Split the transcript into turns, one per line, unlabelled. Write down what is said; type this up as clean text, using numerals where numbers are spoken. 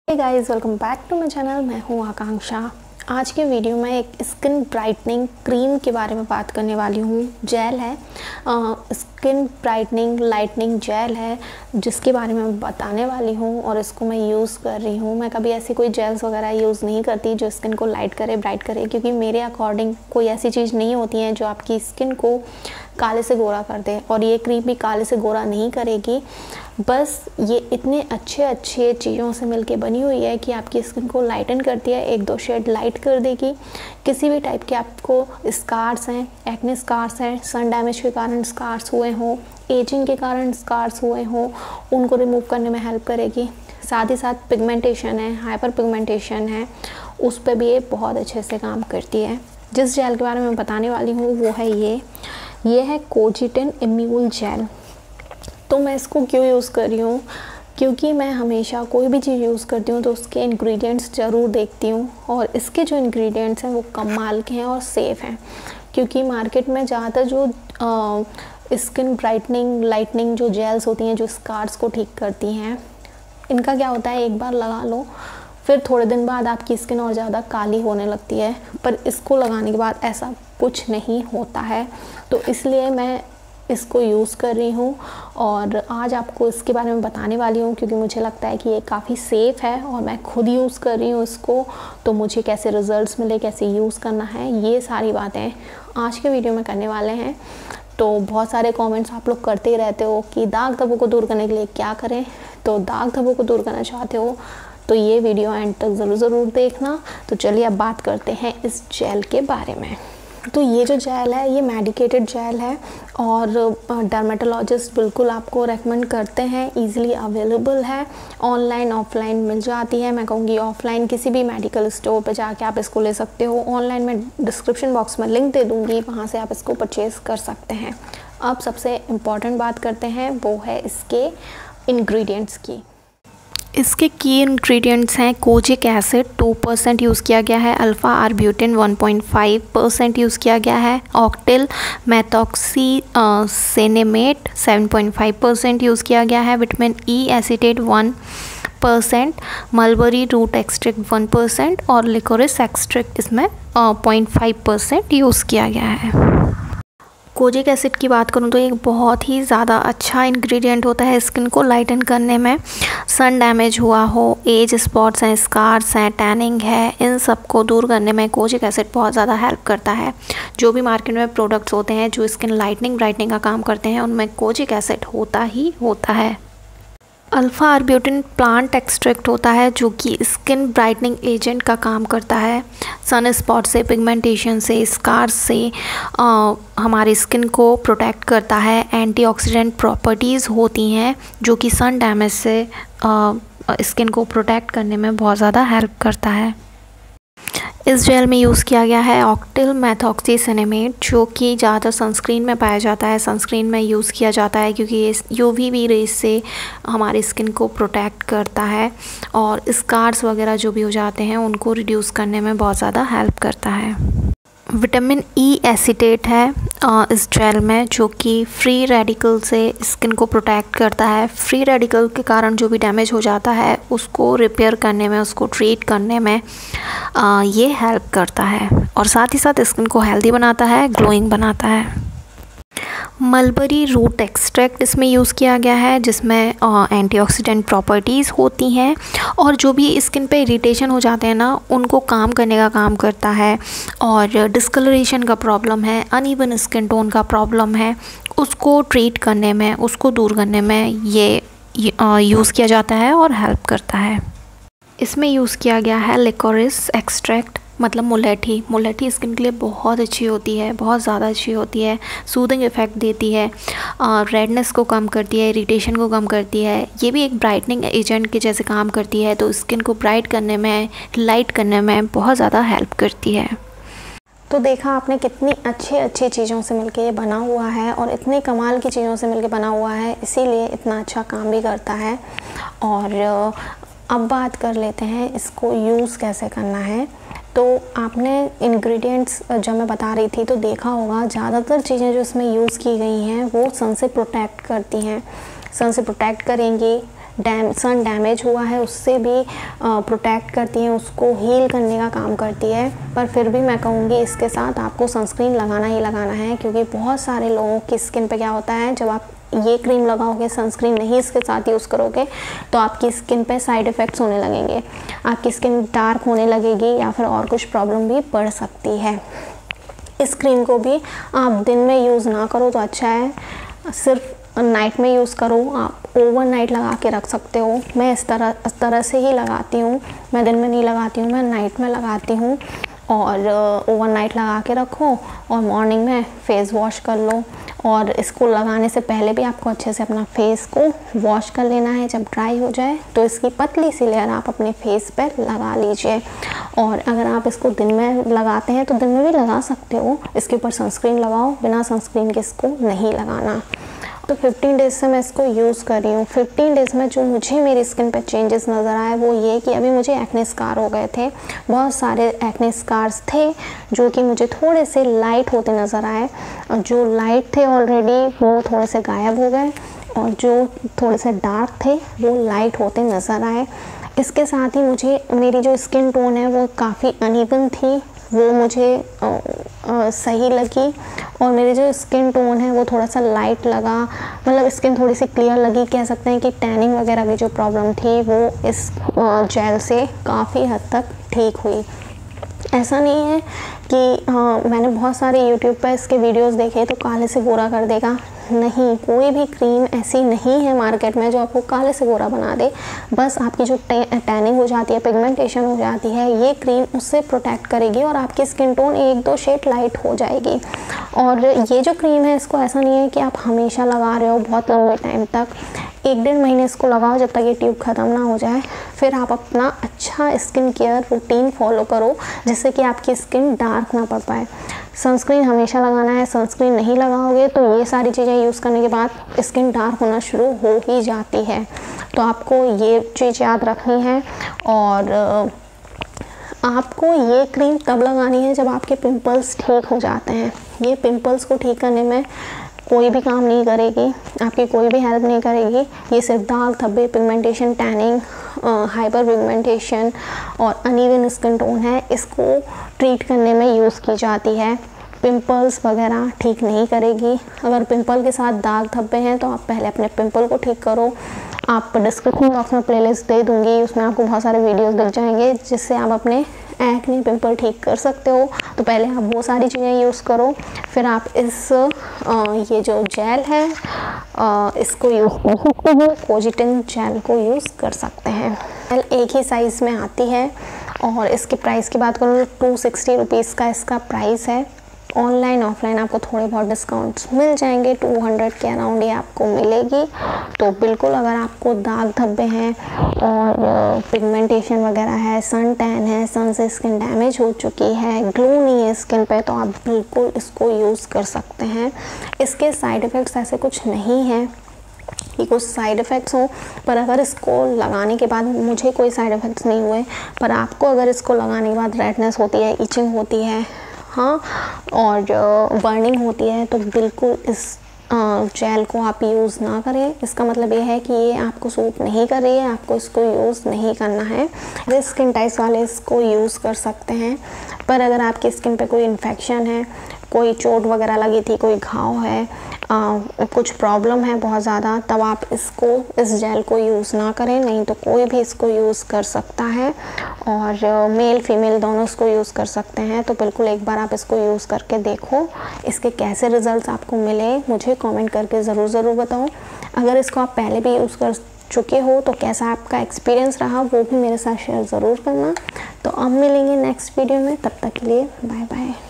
Hey guys, welcome back to my channel. मैं हूँ आकांक्षा। आज के वीडियो में एक स्किन ब्राइटनिंग क्रीम के बारे में बात करने वाली हूँ। जेल है, स्किन ब्राइटनिंग लाइटनिंग जेल है, जिसके बारे में बताने वाली हूँ और इसको मैं यूज़ कर रही हूँ। मैं कभी ऐसी कोई जेल्स वगैरह यूज़ नहीं करती जो स्किन को लाइट करे, ब्राइट करे, क्योंकि मेरे अकॉर्डिंग कोई ऐसी चीज़ नहीं होती है जो आपकी स्किन को काले से गोरा कर दे, और ये क्रीम भी काले से गोरा नहीं करेगी। बस ये इतने अच्छे चीज़ों से मिलके बनी हुई है कि आपकी स्किन को लाइटन करती है, एक दो शेड लाइट कर देगी। किसी भी टाइप के आपको स्कार्स हैं, एक्ने स्कार्स हैं, सन डैमेज के कारण स्कार्स हुए हों, एजिंग के कारण स्कार्स हुए हों, उनको रिमूव करने में हेल्प करेगी। साथ ही साथ पिगमेंटेशन है, हाइपर पिगमेंटेशन है, उस पर भी ये बहुत अच्छे से काम करती है। जिस जेल के बारे में बताने वाली हूँ वो है ये है कोजिटिन इम्यूल जेल। तो मैं इसको क्यों यूज़ कर रही हूँ, क्योंकि मैं हमेशा कोई भी चीज़ यूज़ करती हूँ तो उसके इंग्रेडिएंट्स ज़रूर देखती हूँ, और इसके जो इंग्रेडिएंट्स हैं वो कमाल के हैं और सेफ़ हैं। क्योंकि मार्केट में ज़्यादातर जो स्किन ब्राइटनिंग लाइटनिंग जो जेल्स होती हैं, जो स्कार्स को ठीक करती हैं, इनका क्या होता है, एक बार लगा लो फिर थोड़े दिन बाद आपकी स्किन और ज़्यादा काली होने लगती है। पर इसको लगाने के बाद ऐसा कुछ नहीं होता है। तो इसलिए मैं इसको यूज़ कर रही हूँ और आज आपको इसके बारे में बताने वाली हूँ, क्योंकि मुझे लगता है कि ये काफ़ी सेफ़ है और मैं खुद यूज़ कर रही हूँ इसको। तो मुझे कैसे रिज़ल्ट्स मिले, कैसे यूज़ करना है, ये सारी बातें आज के वीडियो में करने वाले हैं। तो बहुत सारे कमेंट्स आप लोग करते ही रहते हो कि दाग धब्बों को दूर करने के लिए क्या करें। तो दाग धब्बों को दूर करना चाहते हो तो ये वीडियो एंड तक ज़रूर देखना। तो चलिए अब बात करते हैं इस जेल के बारे में। तो ये जो जेल है ये मेडिकेटेड जेल है और डर्मेटोलॉजिस्ट बिल्कुल आपको रेकमेंड करते हैं। इजीली अवेलेबल है, ऑनलाइन ऑफलाइन मिल जाती है। मैं कहूँगी ऑफलाइन किसी भी मेडिकल स्टोर पे जाके आप इसको ले सकते हो। ऑनलाइन में डिस्क्रिप्शन बॉक्स में लिंक दे दूँगी, वहाँ से आप इसको परचेज़ कर सकते हैं। अब सबसे इम्पॉर्टेंट बात करते हैं, वो है इसके इंग्रेडिएंट्स की। इसके की इंग्रेडिएंट्स हैं कोजिक एसिड 2% यूज़ किया गया है, अल्फ़ा आर्ब्यूटिन 1.5% यूज़ किया गया है, ऑक्टिल मेथॉक्सी सेनेमेट 7.5% यूज़ किया गया है, vitamin E acetate 1%, mulberry root extract 1% और लिकोरिस एक्सट्रैक्ट इसमें 0.5% यूज़ किया गया है। कोजिक एसिड की बात करूँ तो एक बहुत ही ज़्यादा अच्छा इंग्रेडिएंट होता है स्किन को लाइटन करने में। सन डैमेज हुआ हो, एज स्पॉट्स हैं, स्कार्स हैं, टैनिंग है, इन सब को दूर करने में कोजिक एसिड बहुत ज़्यादा हेल्प करता है। जो भी मार्केट में प्रोडक्ट्स होते हैं जो स्किन लाइटनिंग ब्राइटनिंग का काम करते हैं उनमें कोजिक एसिड होता ही होता है। अल्फ़ा आर्ब्यूटिन प्लांट एक्सट्रैक्ट होता है जो कि स्किन ब्राइटनिंग एजेंट का काम करता है। सन स्पॉट से, पिगमेंटेशन से, स्कार्स से हमारी स्किन को प्रोटेक्ट करता है। एंटीऑक्सीडेंट प्रॉपर्टीज़ होती हैं जो कि सन डैमेज से स्किन को प्रोटेक्ट करने में बहुत ज़्यादा हेल्प करता है। इस जेल में यूज़ किया गया है ऑक्टिल मेथॉक्सी सेनेमेट, जो कि ज़्यादातर सनस्क्रीन में पाया जाता है। सनस्क्रीन में यूज़ किया जाता है क्योंकि ये यूवीबी रेज से हमारी स्किन को प्रोटेक्ट करता है और स्कार्स वगैरह जो भी हो जाते हैं उनको रिड्यूस करने में बहुत ज़्यादा हेल्प करता है। विटामिन ई एसीटेट है इस जेल में, जो कि फ्री रेडिकल से स्किन को प्रोटेक्ट करता है। फ्री रेडिकल के कारण जो भी डैमेज हो जाता है उसको रिपेयर करने में, उसको ट्रीट करने में ये हेल्प करता है और साथ ही साथ स्किन को हेल्दी बनाता है, ग्लोइंग बनाता है। मलबरी रूट एक्सट्रैक्ट इसमें यूज़ किया गया है, जिसमें एंटीऑक्सीडेंट प्रॉपर्टीज़ होती हैं और जो भी स्किन पे इरिटेशन हो जाते हैं ना, उनको काम करने का काम करता है। और डिस्कलरेशन का प्रॉब्लम है, अनइवन स्किन टोन का प्रॉब्लम है, उसको ट्रीट करने में, उसको दूर करने में ये यूज़ किया जाता है और हेल्प करता है। इसमें यूज़ किया गया है लिकोरिस एक्सट्रैक्ट, मतलब मुलेठी स्किन के लिए बहुत अच्छी होती है, बहुत ज़्यादा अच्छी होती है। सूदिंग इफ़ेक्ट देती है, रेडनेस को कम करती है, इरिटेशन को कम करती है। ये भी एक ब्राइटनिंग एजेंट के जैसे काम करती है, तो स्किन को ब्राइट करने में, लाइट करने में बहुत ज़्यादा हेल्प करती है। तो देखा आपने कितनी अच्छी चीज़ों से मिलके ये बना हुआ है और इतने कमाल की चीज़ों से मिलके बना हुआ है, इसीलिए इतना अच्छा काम भी करता है। और अब बात कर लेते हैं इसको यूज़ कैसे करना है। तो आपने इंग्रेडिएंट्स जब मैं बता रही थी तो देखा होगा, ज़्यादातर चीज़ें जो इसमें यूज़ की गई हैं वो सन से प्रोटेक्ट करती हैं। सन से प्रोटेक्ट करेंगी, सन डैमेज हुआ है उससे भी प्रोटेक्ट करती है, उसको हील करने का काम करती है। पर फिर भी मैं कहूँगी इसके साथ आपको सनस्क्रीन लगाना ही लगाना है, क्योंकि बहुत सारे लोगों की स्किन पे क्या होता है, जब आप ये क्रीम लगाओगे, सनस्क्रीन नहीं इसके साथ यूज़ करोगे, तो आपकी स्किन पे साइड इफ़ेक्ट्स होने लगेंगे, आपकी स्किन डार्क होने लगेगी या फिर और कुछ प्रॉब्लम भी बढ़ सकती है। इस क्रीम को भी आप दिन में यूज़ ना करो तो अच्छा है, सिर्फ नाइट में यूज़ करो। आप ओवरनाइट लगा के रख सकते हो। मैं इस तरह से ही लगाती हूँ। मैं दिन में नहीं लगाती हूँ, मैं नाइट में लगाती हूँ। और ओवरनाइट लगा के रखो और मॉर्निंग में फेस वॉश कर लो। और इसको लगाने से पहले भी आपको अच्छे से अपना फेस को वॉश कर लेना है। जब ड्राई हो जाए तो इसकी पतली सी लेयर आप अपने फेस पर लगा लीजिए। और अगर आप इसको दिन में लगाते हैं तो दिन में भी लगा सकते हो, इसके ऊपर सनस्क्रीन लगाओ, बिना सनस्क्रीन के इसको नहीं लगाना। तो 15 डेज़ से मैं इसको यूज़ कर रही हूँ। 15 डेज़ में जो मुझे मेरी स्किन पे चेंजेस नज़र आए वो ये कि अभी मुझे एक्ने स्कार हो गए थे, बहुत सारे एक्ने स्कार्स थे जो कि मुझे थोड़े से लाइट होते नज़र आए। और जो लाइट थे ऑलरेडी वो थोड़े से गायब हो गए और जो थोड़े से डार्क थे वो लाइट होते नज़र आए। इसके साथ ही मुझे मेरी जो स्किन टोन है वो काफ़ी अनइवन थी, वो मुझे सही लगी। और मेरी जो स्किन टोन है वो थोड़ा सा लाइट लगा, मतलब स्किन थोड़ी सी क्लियर लगी। कह सकते हैं कि टैनिंग वगैरह की जो प्रॉब्लम थी वो इस जेल से काफ़ी हद तक ठीक हुई। ऐसा नहीं है कि मैंने बहुत सारे यूट्यूब पर इसके वीडियोस देखे तो काले से गोरा कर देगा, नहीं, कोई भी क्रीम ऐसी नहीं है मार्केट में जो आपको काले से गोरा बना दे। बस आपकी जो टैनिंग हो जाती है, पिगमेंटेशन हो जाती है, ये क्रीम उससे प्रोटेक्ट करेगी और आपकी स्किन टोन 1-2 शेड लाइट हो जाएगी। और ये जो क्रीम है इसको ऐसा नहीं है कि आप हमेशा लगा रहे हो बहुत लंबे टाइम तक, 1-1.5 महीने इसको लगाओ जब तक ये ट्यूब ख़त्म ना हो जाए। फिर आप अपना अच्छा स्किन केयर रूटीन फॉलो करो जिससे कि आपकी स्किन डार्क ना पड़ पाए। सनस्क्रीन हमेशा लगाना है, सनस्क्रीन नहीं लगाओगे तो ये सारी चीज़ें यूज़ करने के बाद स्किन डार्क होना शुरू हो ही जाती है। तो आपको ये चीज़ याद रखनी है। और आपको ये क्रीम तब लगानी है जब आपके पिंपल्स ठीक हो जाते हैं। ये पिंपल्स को ठीक करने में कोई भी काम नहीं करेगी, आपकी कोई भी हेल्प नहीं करेगी। ये सिर्फ दाग धब्बे, पिगमेंटेशन, टैनिंग, हाइपर पिगमेंटेशन और अनइवन स्किन टोन है, इसको ट्रीट करने में यूज़ की जाती है। पिंपल्स वगैरह ठीक नहीं करेगी। अगर पिंपल के साथ दाग धब्बे हैं तो आप पहले अपने पिंपल को ठीक करो। आप डिस्क्रिप्शन बॉक्स में प्लेलिस्ट दे दूँगी, उसमें आपको बहुत सारे वीडियोस दिख जाएंगे जिससे आप अपने एक्ने पिंपल ठीक कर सकते हो। तो पहले आप वो सारी चीज़ें यूज़ करो, फिर आप इस ये जो जेल है इसको यूज़ कर सकते हो, कोजिटिन जेल को यूज़ कर सकते हैं। जेल एक ही साइज़ में आती है और इसके प्राइस की बात करूँ तो 260 रुपीज़ का इसका प्राइस है। ऑनलाइन ऑफलाइन आपको थोड़े बहुत डिस्काउंट्स मिल जाएंगे, 200 के अराउंड ये आपको मिलेगी। तो बिल्कुल अगर आपको दाग धब्बे हैं और पिगमेंटेशन वगैरह है, सन टैन है, सन से स्किन डैमेज हो चुकी है, ग्लो नहीं है स्किन पे, तो आप बिल्कुल इसको यूज़ कर सकते हैं। इसके साइड इफ़ेक्ट्स ऐसे कुछ नहीं हैं कि कुछ साइड इफ़ेक्ट्स हो, पर अगर इसको लगाने के बाद मुझे कोई साइड इफ़ेक्ट्स नहीं हुए, पर आपको अगर इसको लगाने के बाद रेडनेस होती है, इचिंग होती है, हाँ, और बर्निंग होती है, तो बिल्कुल इस जेल को आप यूज़ ना करें। इसका मतलब ये है कि ये आपको सूट नहीं कर रही है, आपको इसको यूज़ नहीं करना है। जो स्किन टाइप्स वाले इसको यूज़ कर सकते हैं, पर अगर आपकी स्किन पे कोई इन्फेक्शन है, कोई चोट वगैरह लगी थी, कोई घाव है, कुछ प्रॉब्लम है बहुत ज़्यादा, तब आप इस जेल को यूज़ ना करें, नहीं तो कोई भी इसको यूज़ कर सकता है। और मेल फीमेल दोनों इसको यूज़ कर सकते हैं। तो बिल्कुल एक बार आप इसको यूज़ करके देखो, इसके कैसे रिज़ल्ट्स आपको मिले मुझे कमेंट करके ज़रूर बताओ। अगर इसको आप पहले भी यूज़ कर चुके हो तो कैसा आपका एक्सपीरियंस रहा वो भी मेरे साथ शेयर ज़रूर करना। तो अब मिलेंगे नेक्स्ट वीडियो में, तब तक के लिए बाय बाय।